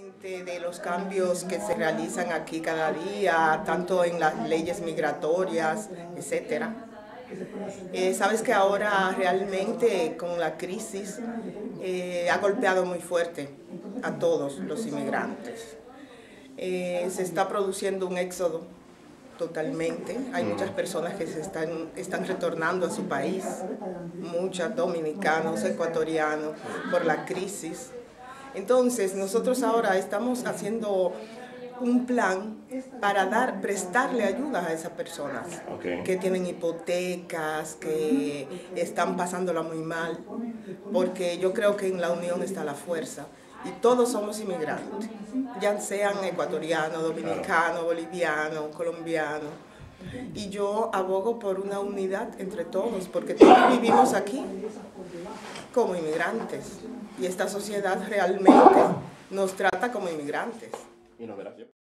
consciente de los cambios que se realizan aquí cada día, tanto en las leyes migratorias, etcétera. Sabes que ahora realmente con la crisis ha golpeado muy fuerte a todos los inmigrantes. Se está produciendo un éxodo totalmente. Hay muchas personas que están retornando a su país, muchos dominicanos, ecuatorianos, por la crisis. Entonces, nosotros ahora estamos haciendo un plan para prestarle ayuda a esas personas que tienen hipotecas, que están pasándola muy mal, porque yo creo que en la unión está la fuerza. Y todos somos inmigrantes, ya sean ecuatorianos, dominicanos, bolivianos, colombianos. Y yo abogo por una unidad entre todos, porque todos vivimos aquí como inmigrantes. Y esta sociedad realmente nos trata como inmigrantes.